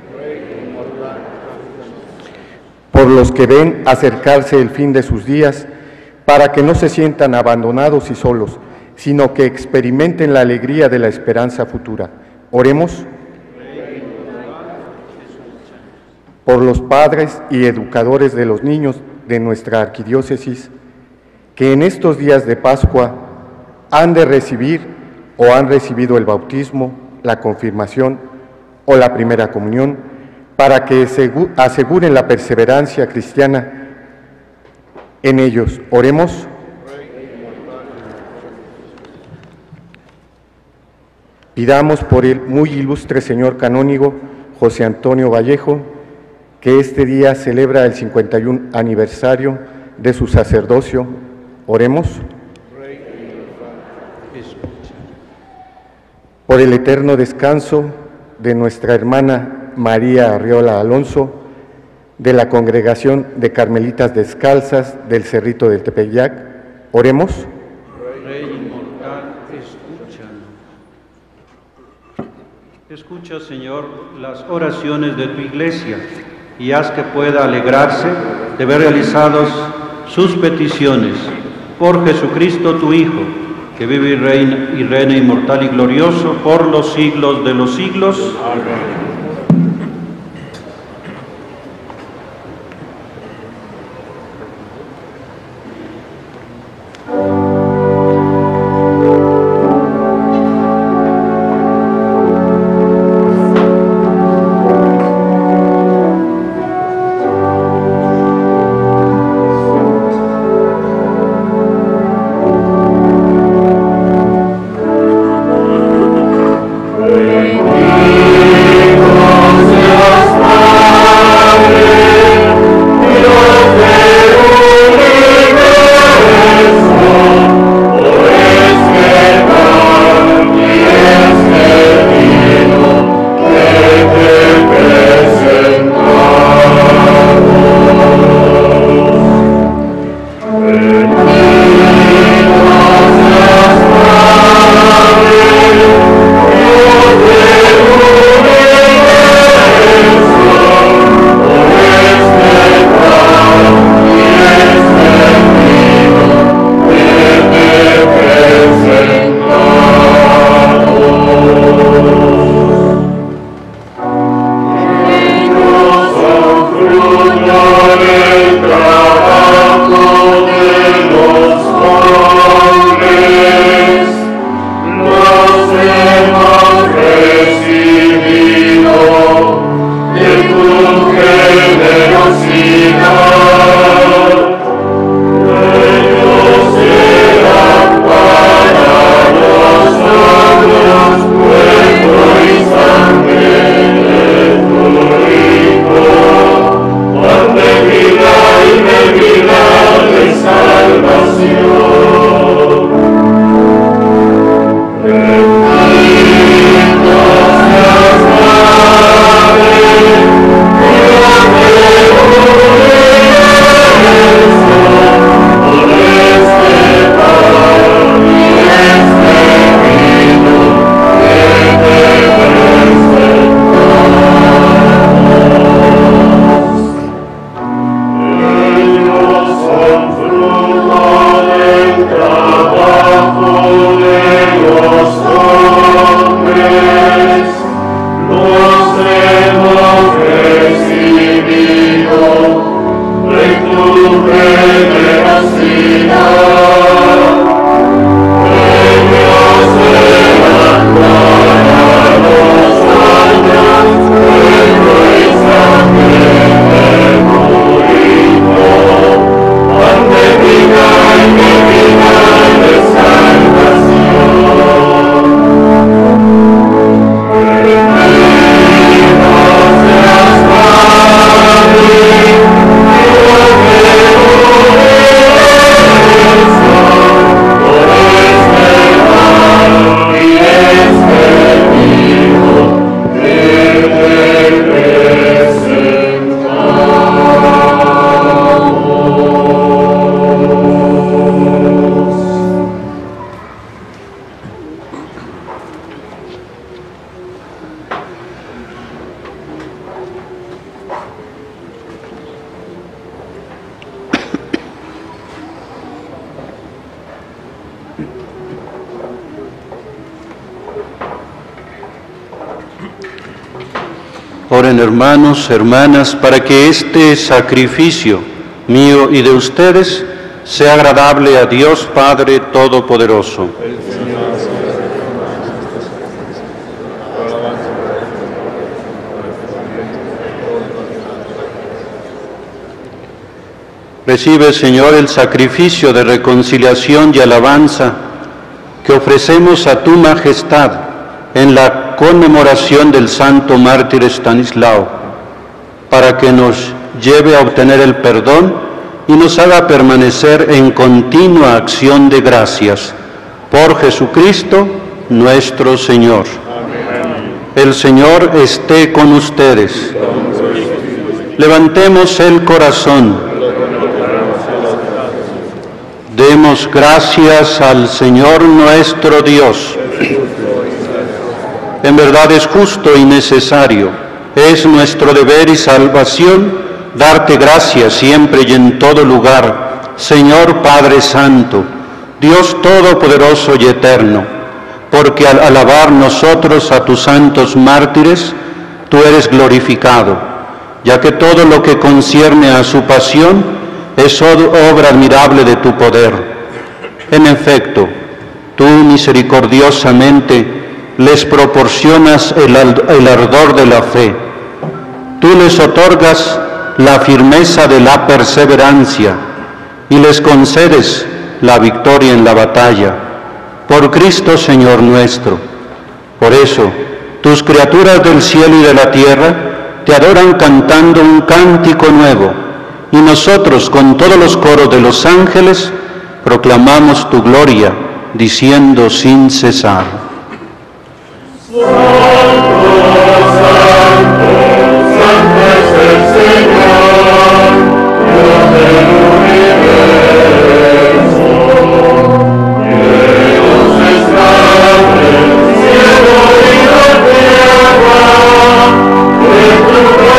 Por los que ven acercarse el fin de sus días, para que no se sientan abandonados y solos, sino que experimenten la alegría de la esperanza futura. Oremos. Por los padres y educadores de los niños de nuestra arquidiócesis, que en estos días de Pascua han de recibir o han recibido el bautismo, la confirmación o la primera comunión, para que aseguren la perseverancia cristiana en ellos. Oremos. Pidamos por el muy ilustre señor canónigo José Antonio Vallejo, que este día celebra el cincuenta y un aniversario de su sacerdocio. Oremos. Por el eterno descanso de nuestra hermana María Arriola Alonso, de la Congregación de Carmelitas Descalzas del Cerrito del Tepeyac. Oremos. Rey inmortal, escúchanos. Escucha, Señor, las oraciones de tu Iglesia y haz que pueda alegrarse de ver realizadas sus peticiones. Por Jesucristo, tu Hijo, que vive y reina, y reina inmortal y glorioso por los siglos de los siglos. Amén. Thank you. oren, hermanos, hermanas, para que este sacrificio mío y de ustedes sea agradable a Dios Padre Todopoderoso. Recibe, Señor, el sacrificio de reconciliación y alabanza que ofrecemos a tu majestad en la conmemoración del santo mártir Estanislao, para que nos lleve a obtener el perdón y nos haga permanecer en continua acción de gracias. Por Jesucristo nuestro Señor. Amén. El Señor esté con ustedes. Levantemos el corazón. Demos gracias al Señor nuestro Dios. En verdad es justo y necesario, es nuestro deber y salvación darte gracias siempre y en todo lugar, Señor Padre Santo, Dios Todopoderoso y Eterno, porque al alabar nosotros a tus santos mártires, tú eres glorificado, ya que todo lo que concierne a su pasión es obra admirable de tu poder. En efecto, tú misericordiosamente les proporcionas el, el ardor de la fe. Tú les otorgas la firmeza de la perseverancia y les concedes la victoria en la batalla. Por Cristo Señor nuestro. Por eso, tus criaturas del cielo y de la tierra te adoran cantando un cántico nuevo, y nosotros con todos los coros de los ángeles proclamamos tu gloria, diciendo sin cesar. Santo, santo, santo es el Señor, Dios del universo. Dios está en el cielo y la tierra, de tu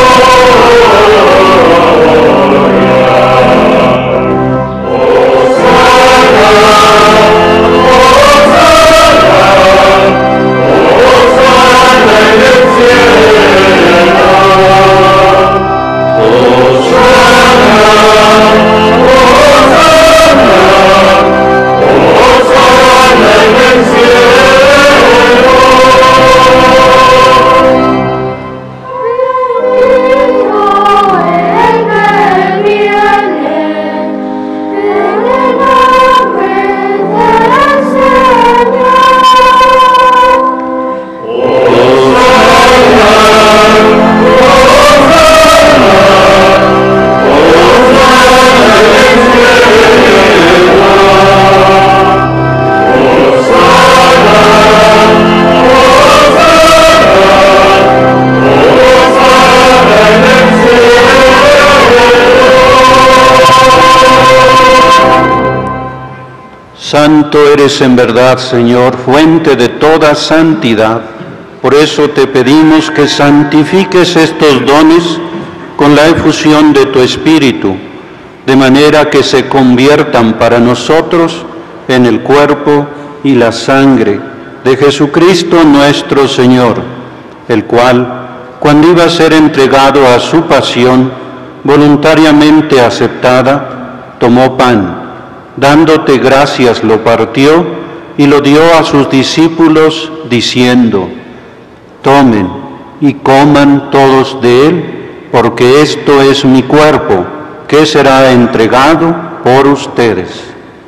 Santo eres en verdad, Señor, fuente de toda santidad. Por eso te pedimos que santifiques estos dones con la efusión de tu Espíritu, de manera que se conviertan para nosotros en el cuerpo y la sangre de Jesucristo nuestro Señor, el cual, cuando iba a ser entregado a su pasión, voluntariamente aceptada, tomó pan, dándote gracias lo partió y lo dio a sus discípulos, diciendo: tomen y coman todos de él, porque esto es mi cuerpo, que será entregado por ustedes.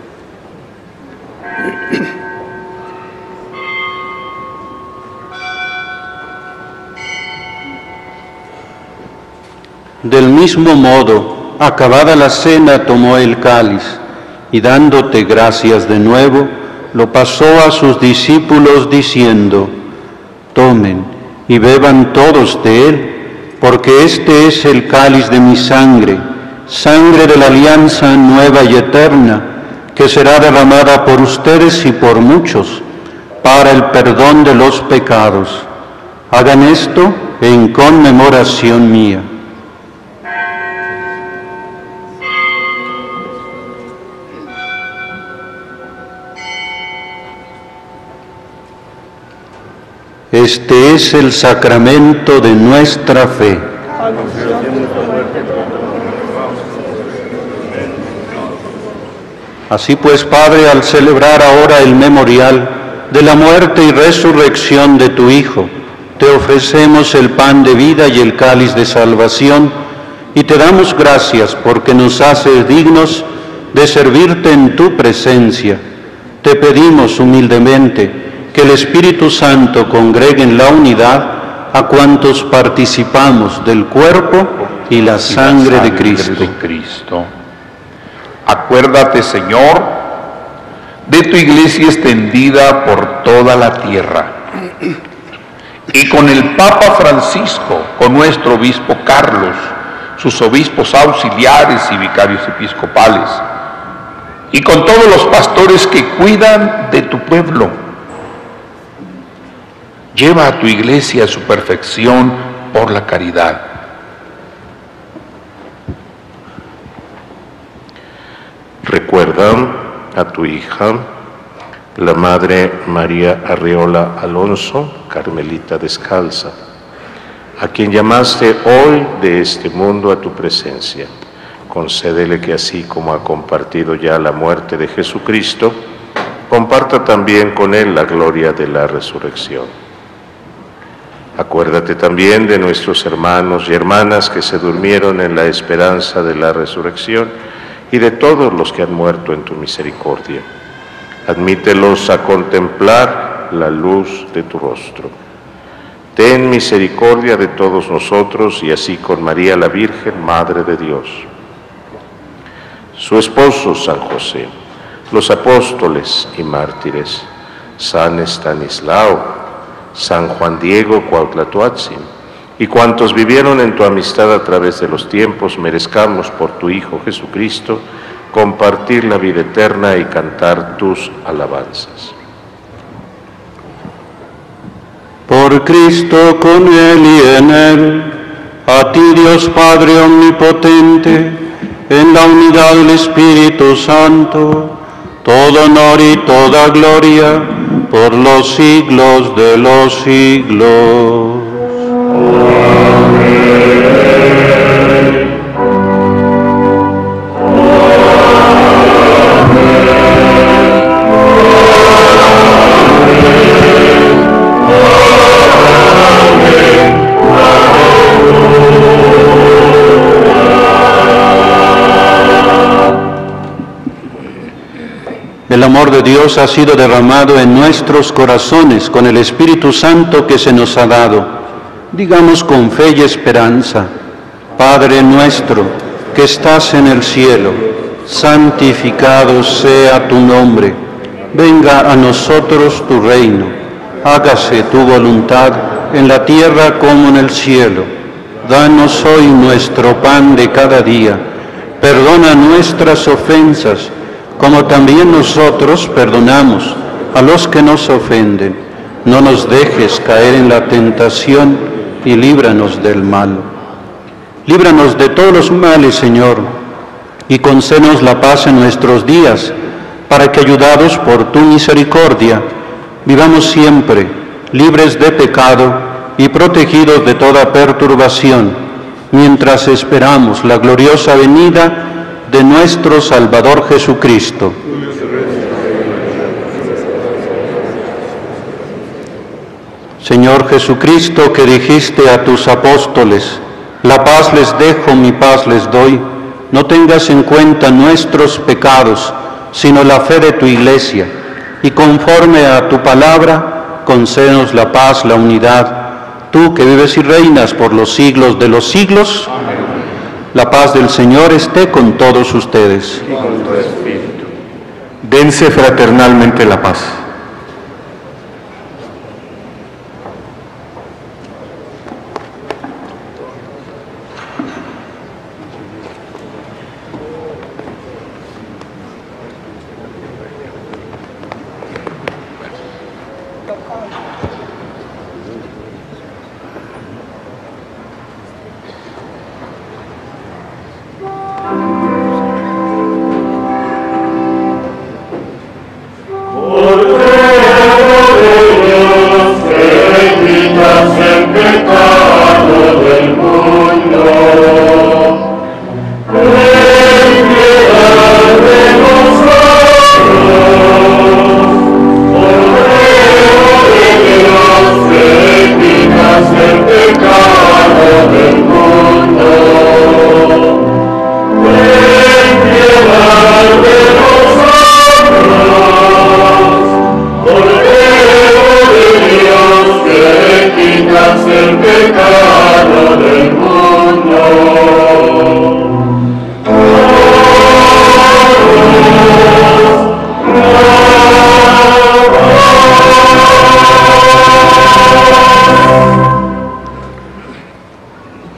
Del mismo modo, acabada la cena, tomó el cáliz, y dándote gracias de nuevo, lo pasó a sus discípulos diciendo: tomen y beban todos de él, porque este es el cáliz de mi sangre, sangre de la alianza nueva y eterna, que será derramada por ustedes y por muchos, para el perdón de los pecados. Hagan esto en conmemoración mía. Este es el sacramento de nuestra fe. Así pues, Padre, al celebrar ahora el memorial de la muerte y resurrección de tu Hijo, te ofrecemos el pan de vida y el cáliz de salvación, y te damos gracias porque nos haces dignos de servirte en tu presencia. Te pedimos humildemente que el Espíritu Santo congregue en la unidad a cuantos participamos del cuerpo y la sangre, y la sangre de Cristo. de Cristo. Acuérdate, Señor, de tu iglesia extendida por toda la tierra, y con el Papa Francisco, con nuestro obispo Carlos, sus obispos auxiliares y vicarios episcopales, y con todos los pastores que cuidan de tu pueblo. Lleva a tu iglesia a su perfección por la caridad. Recuerda a tu hija, la Madre María Arriola Alonso, Carmelita Descalza, a quien llamaste hoy de este mundo a tu presencia. Concédele que así como ha compartido ya la muerte de Jesucristo, comparta también con él la gloria de la resurrección. Acuérdate también de nuestros hermanos y hermanas que se durmieron en la esperanza de la resurrección y de todos los que han muerto en tu misericordia. Admítelos a contemplar la luz de tu rostro. Ten misericordia de todos nosotros y así con María la Virgen, Madre de Dios, su esposo San José, los apóstoles y mártires, San Estanislao, San Juan Diego Cuauhtlatoatzin, y cuantos vivieron en tu amistad a través de los tiempos, merezcamos por tu Hijo Jesucristo compartir la vida eterna y cantar tus alabanzas. Por Cristo, con Él y en Él, a ti Dios Padre Omnipotente, en la unidad del Espíritu Santo, todo honor y toda gloria, por los siglos de los siglos. El amor de Dios ha sido derramado en nuestros corazones con el Espíritu Santo que se nos ha dado. Digamos con fe y esperanza: Padre nuestro que estás en el cielo, santificado sea tu nombre. Venga a nosotros tu reino. Hágase tu voluntad en la tierra como en el cielo. Danos hoy nuestro pan de cada día. Perdona nuestras ofensas, como también nosotros perdonamos a los que nos ofenden. No nos dejes caer en la tentación y líbranos del mal. Líbranos de todos los males, Señor, y concédenos la paz en nuestros días, para que, ayudados por tu misericordia, vivamos siempre libres de pecado y protegidos de toda perturbación, mientras esperamos la gloriosa venida de nuestro Salvador Jesucristo. Señor Jesucristo, que dijiste a tus apóstoles: la paz les dejo, mi paz les doy, no tengas en cuenta nuestros pecados, sino la fe de tu Iglesia, y conforme a tu palabra, concédenos la paz, la unidad, tú que vives y reinas por los siglos de los siglos. Amén. La paz del Señor esté con todos ustedes. Y con tu espíritu. Dense fraternalmente la paz. Por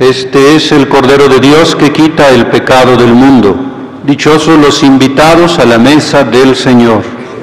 Este es el Cordero de Dios que quita el pecado del mundo. Dichosos los invitados a la mesa del Señor.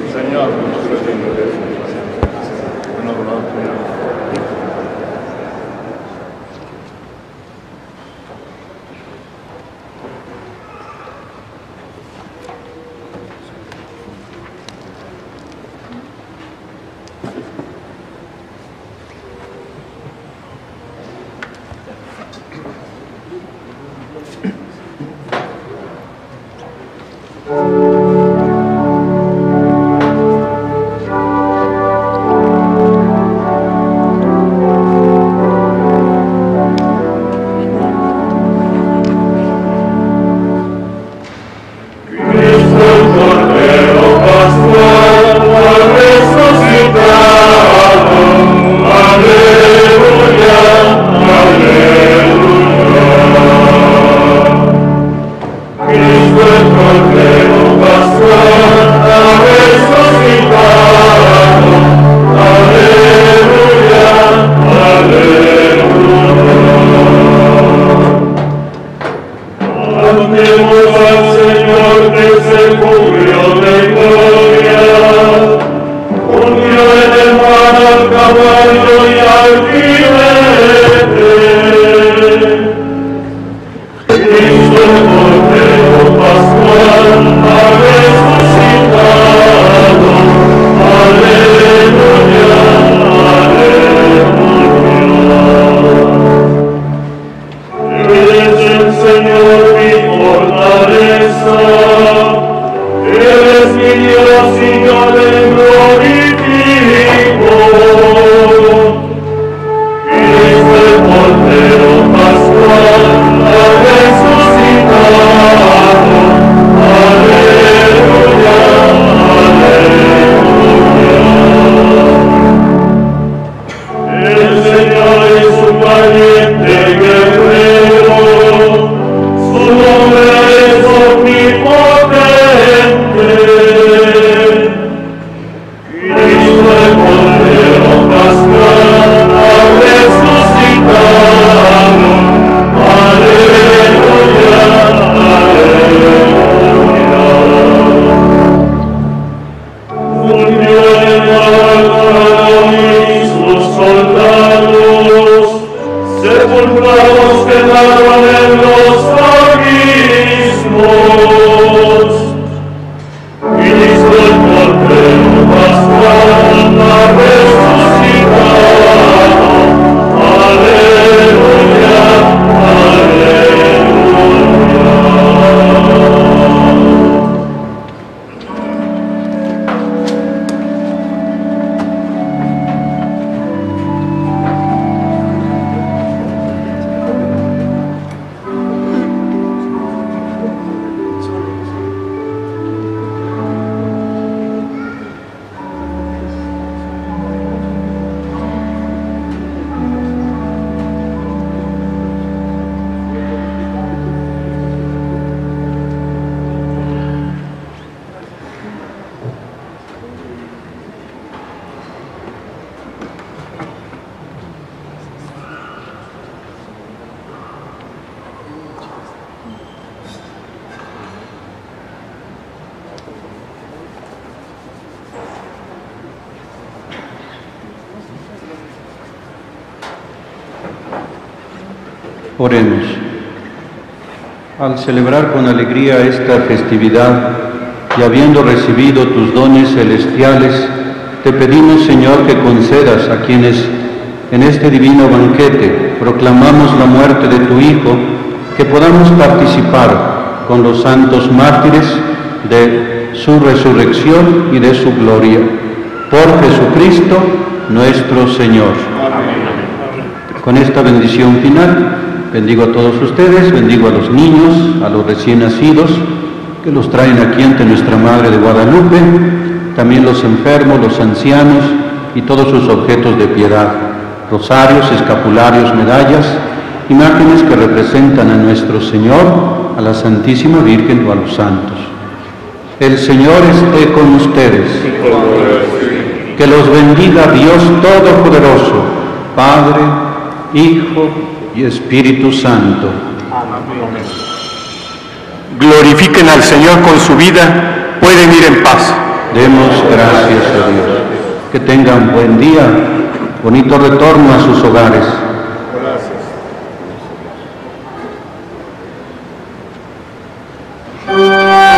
Oremos. Al celebrar con alegría esta festividad y habiendo recibido tus dones celestiales, te pedimos, Señor, que concedas a quienes en este divino banquete proclamamos la muerte de tu Hijo, que podamos participar con los santos mártires de su resurrección y de su gloria. Por Jesucristo nuestro Señor. Con esta bendición final, bendigo a todos ustedes, bendigo a los niños, a los recién nacidos, que los traen aquí ante nuestra Madre de Guadalupe, también los enfermos, los ancianos y todos sus objetos de piedad, rosarios, escapularios, medallas, imágenes que representan a nuestro Señor, a la Santísima Virgen o a los santos. El Señor esté con ustedes. Que los bendiga Dios Todopoderoso, Padre, Hijo y Espíritu Santo. Glorifiquen al Señor con su vida, pueden ir en paz. Demos gracias a Dios. Que tengan buen día, bonito retorno a sus hogares. Gracias.